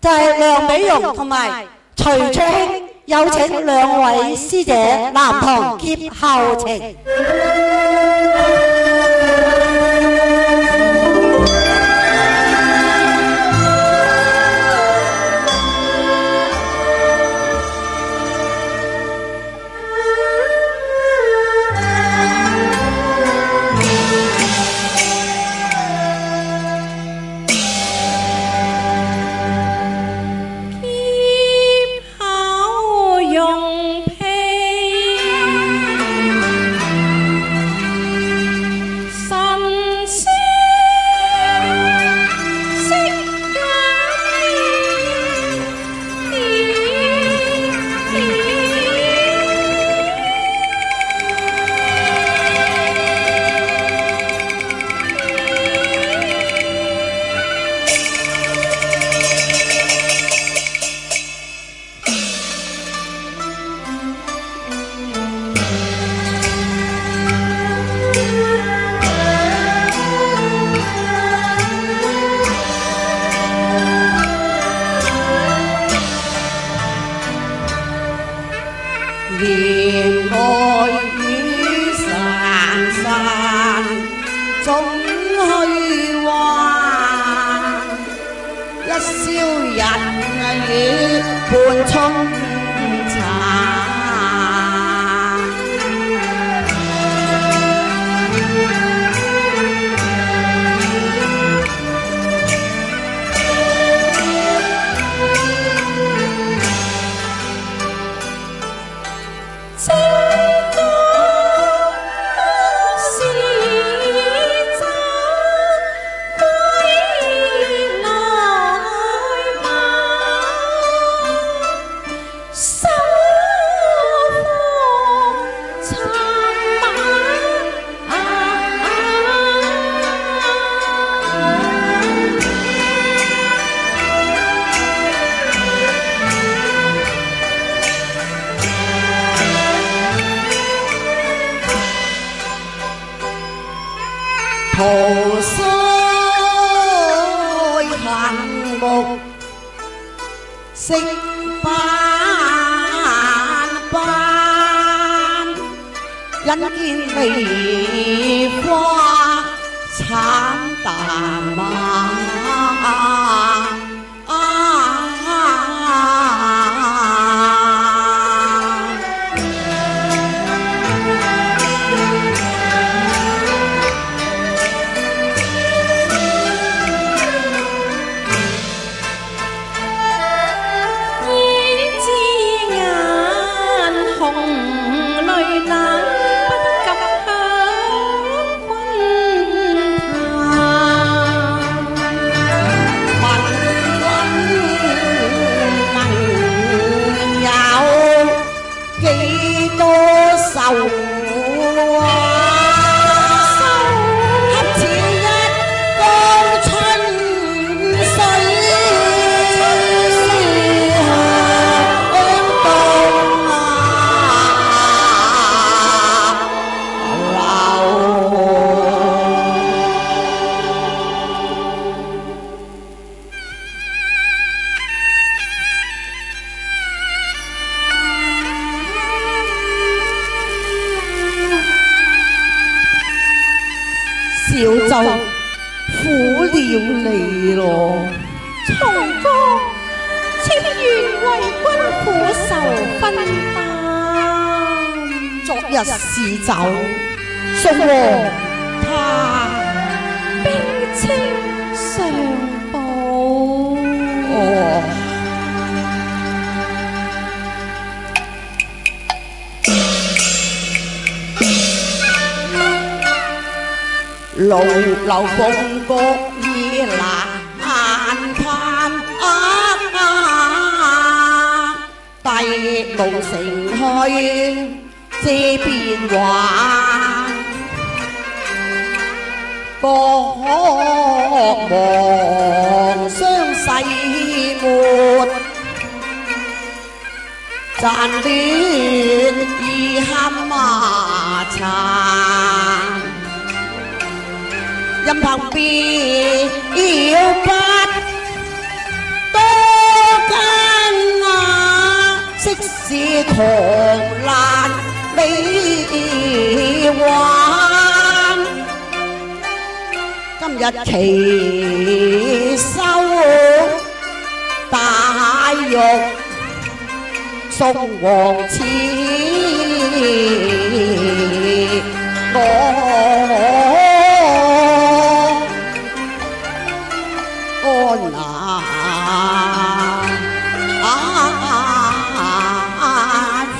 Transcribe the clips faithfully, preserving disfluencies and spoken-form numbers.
就係梁美容同埋徐卓興，有請兩位師姐南唐歇後情。 年愛雨潺潺總虛幻，一宵人雨半春殘。桃腮杏目色斑斑，因見梨花慘淡晚。小舟苦了離羅， 松歌妾願為君苦愁分擔。 昨日是酒，送和他冰清上報。 哦，路流鳳閣已難攀，帝無城開這變幻，各望相逝沒賺戀已堪麻殘。任憑別要不多是狂瀾美幻。今日奇收大玉送王賜我安那翻。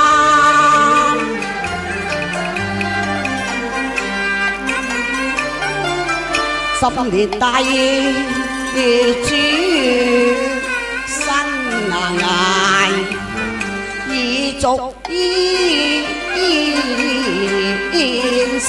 十年大主身難捱，已逐煙消。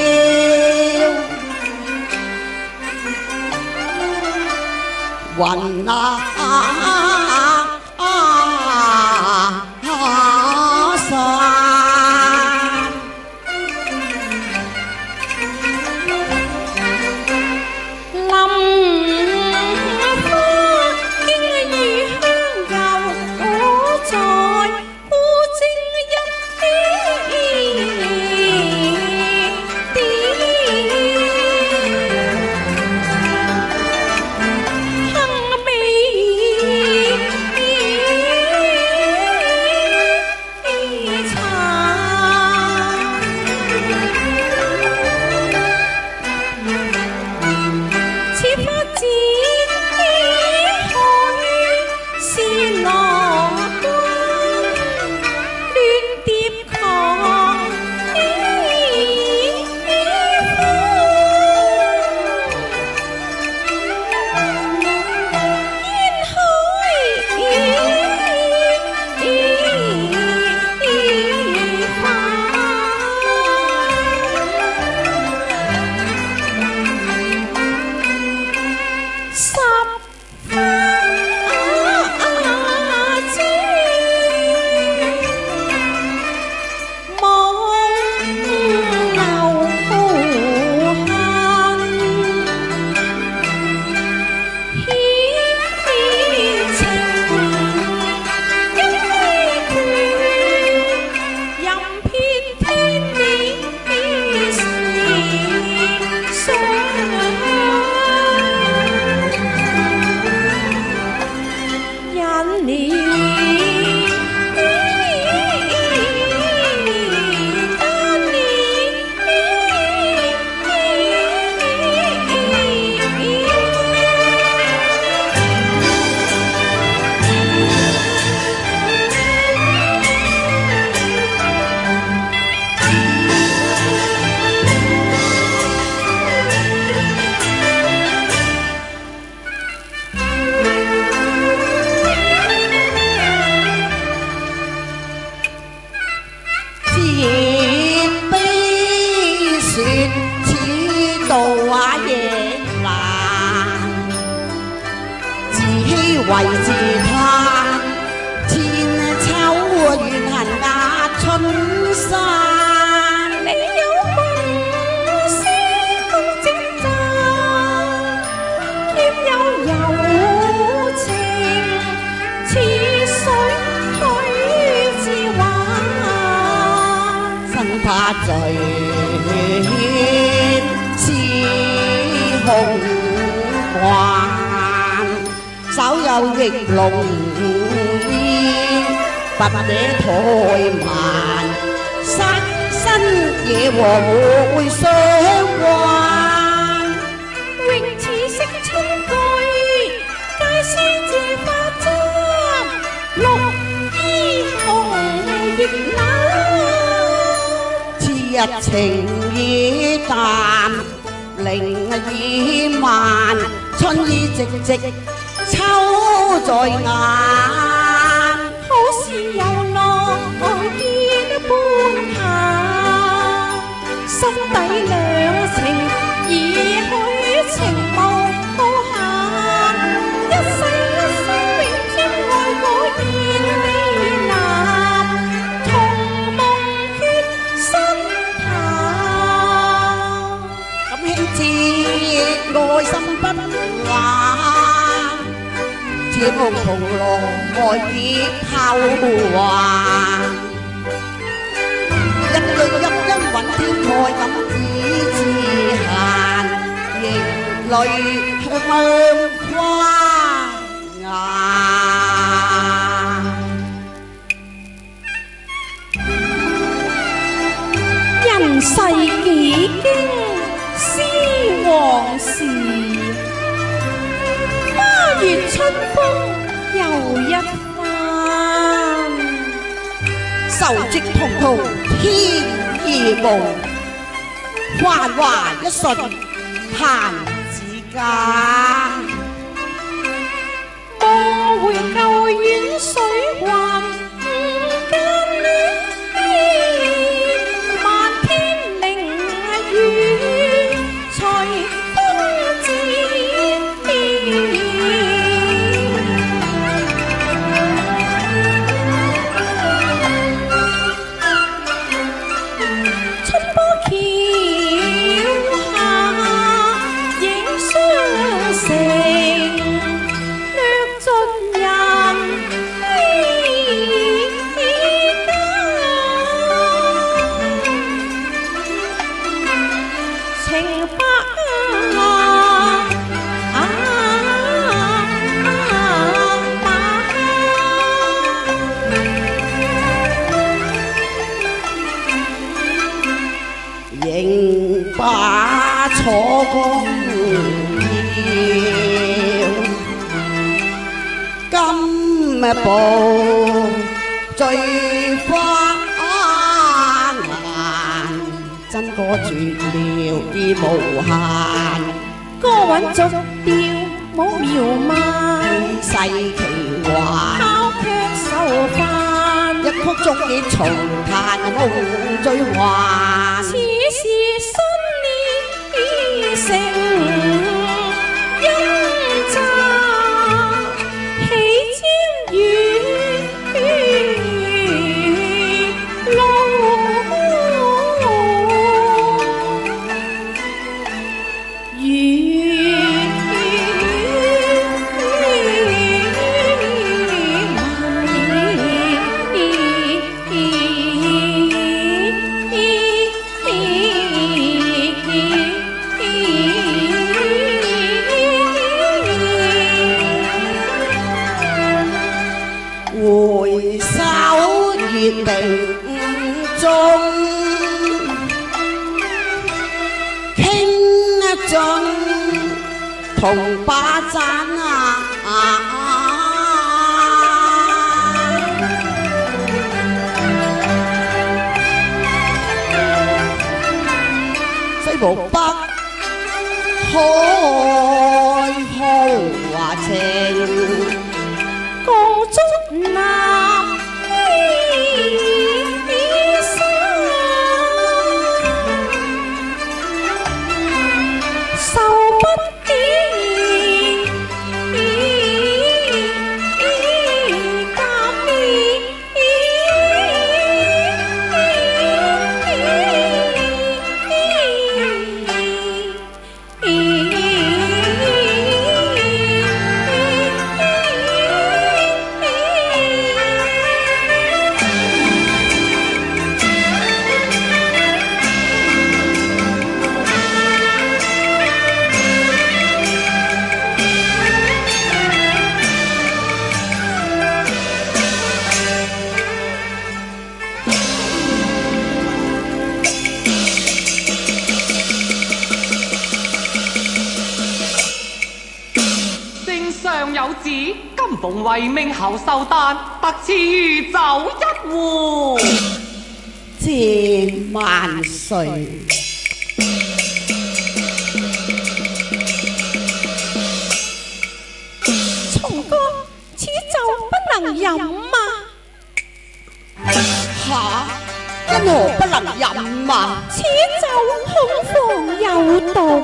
雲啊散， 林花經已香舊，我在孤證一點點。幸美茶，似花展起海，是羅君亂蝶狂飛花。煙海花，十花枝望牛行，牽情一拳，任遍天地是傷。引了節悲雪似渡畫夜闌，自欺為自嘆，千秋怨恨壓春山。 你有共思共剪讚，兼有柔情，似水許之畫。 身怕醉似紅顏，稍有逆龍煙，不捨怠慢，殺身野和會相還。 永似惜春句，皆須自發針，綠衣紅葉冷。 次日情已淡，靈已漫，春意寂寂，秋在眼。 好似遊樂見半夏，心底兩情已許情無無限。一世一生永沾愛我見你男，同夢決心談。 咁輕節愛心不壞，甜蜜同樂愛結後還，一句一音韻天蓋感已自閒，亦淚向花顏。 人世幾經思往事，花月春風又一番。 愁絕同途天意無，繁華一瞬彈指間。 夢回舊遠水灣，五間戀漫天靈雨隨風漸春波橋下影相成，掠盡人情百啊啊仍把楚江遙，今步醉花顏，真歌絕了已無限。 歌韻俗調冇描漫， 世奇幻， 拋卻愁煩， 一曲終結重彈夢醉還。 此時新年已成陰宅，喜朝雨回首月明中，傾盡同把盞啊！西湖北海豪華情。 共祝南山，愁不見隔面。 上有旨，今逢為命侯壽誕，特賜御酒一壺。 謝萬歲。 松哥，此酒不能飲啊！ 吓，因何不能飲啊？ 此酒恐防有毒。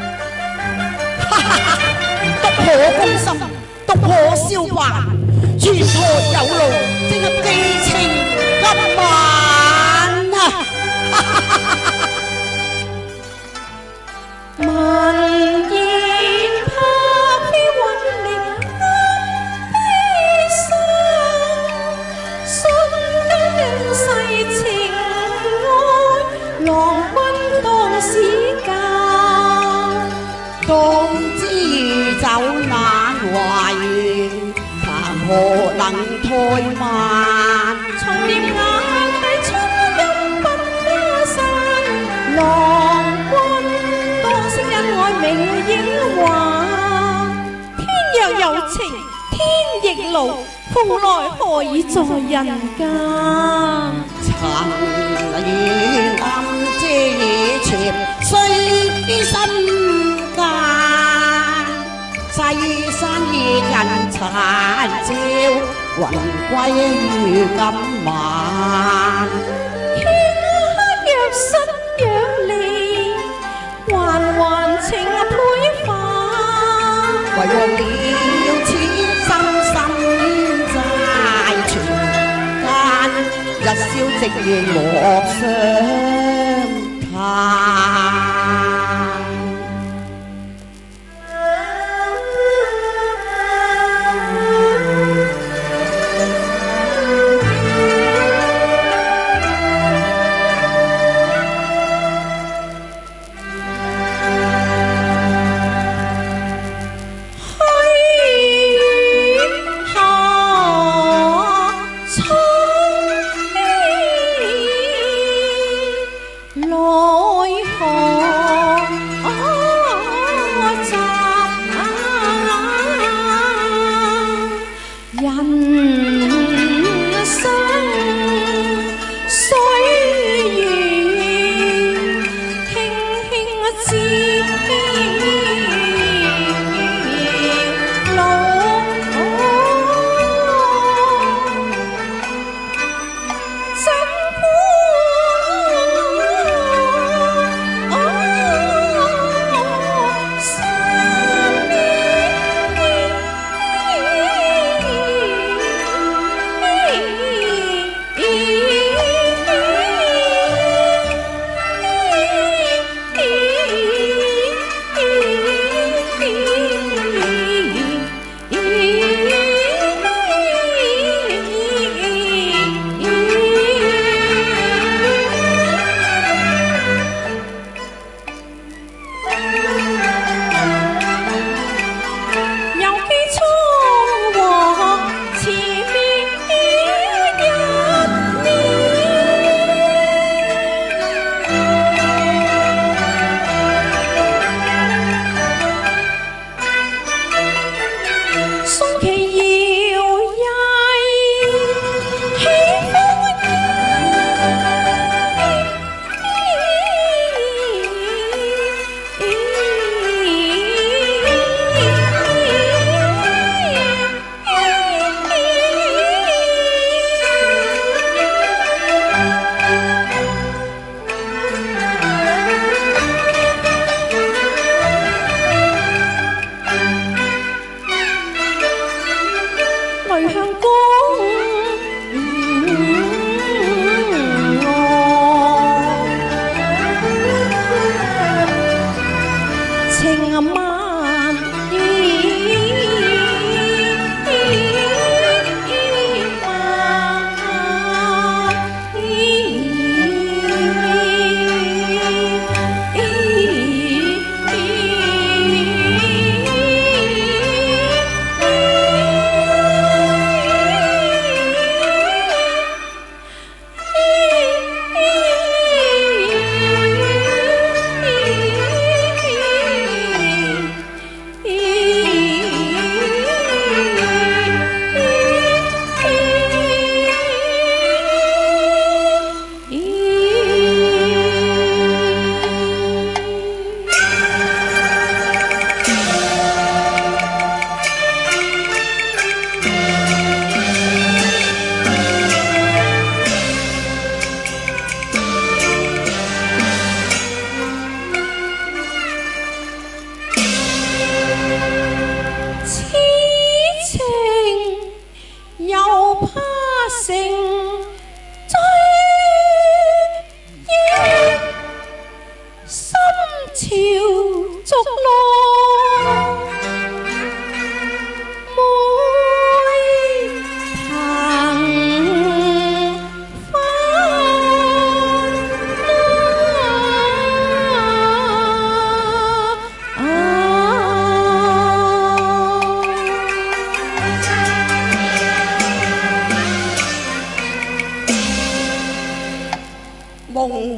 獨可攻心，獨可消化，前途有路，正係寄情今晚啊！ 聞言拍飛雲力，暗飛何能怠慢？ 重疊眼底春陰不花散，郎君多識恩愛明影還。天若有情天亦老，蓬萊何以在人間？ 曾以暗遮野潛須心間，西山依近殘照，雲歸於今晚。 天黑若失若離，還還情倍化。 遺忘了此生心債存間，日宵夕夜莫相嘆。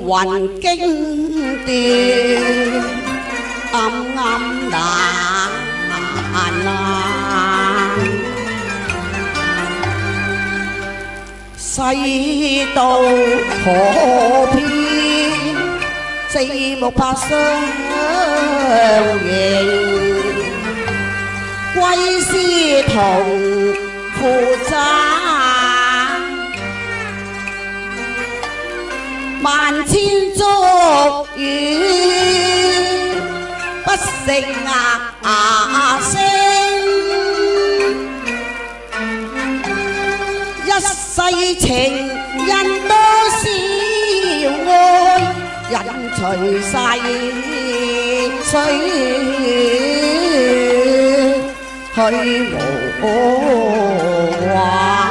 魂經斷，暗暗難難。世道可偏，四目拍相迎。歸師同負責，萬千俗語不勝牙聲，一世情人多少愛，引隨逝水去無話。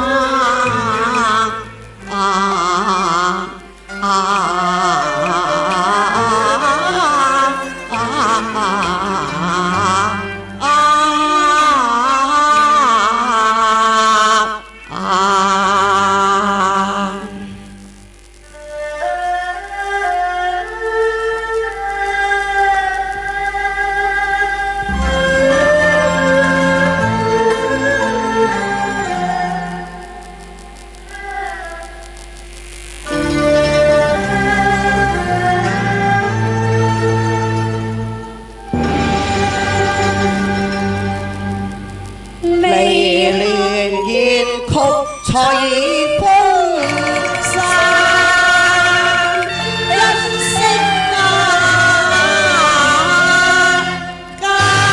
隨風散，一息間間。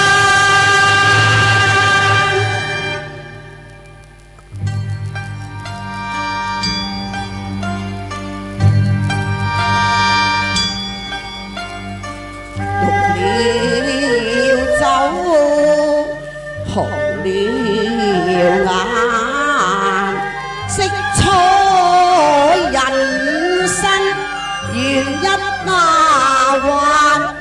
綠了酒，紅了眼。色彩人生緣一那還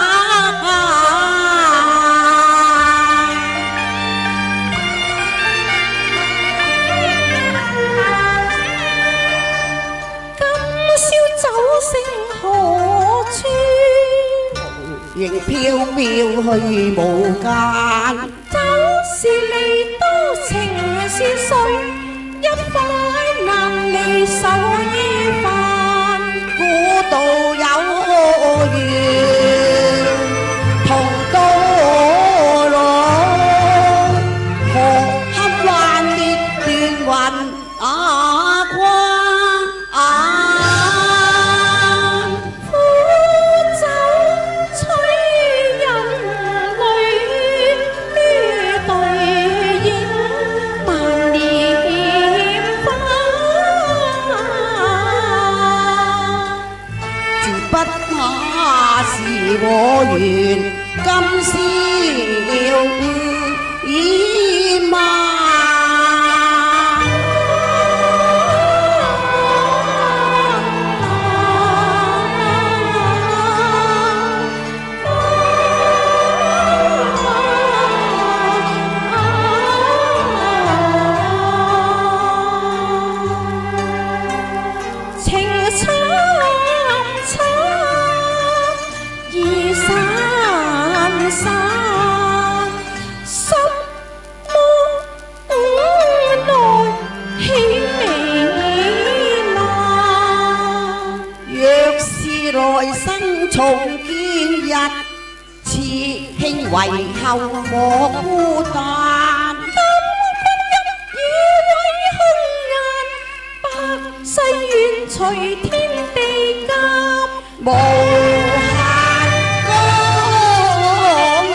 今宵酒聲何處？ 仍飄渺去無間。 酒是離多情是誰？一塊難離手衣飯， 古道有緣，同到老，何堪幻滅斷魂啊光啊！ 苦酒催人淚，呢對影萬年。 不怕是我緣，今宵已晚。來生重見日，此興為後莫孤單。 今日已為空人，百世緣隨天地間， 無限江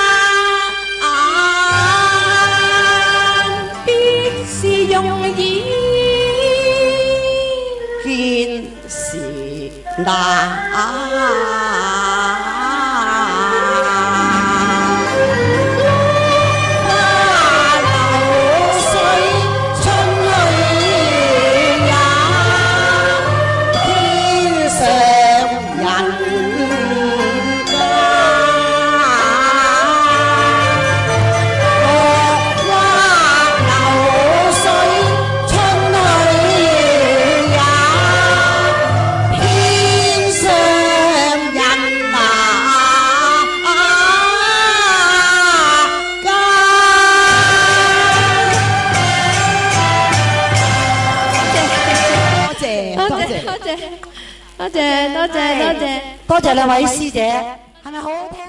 山， 必是容易見時難。 多謝多謝多謝。 多謝兩位師姐，係咪好好聽？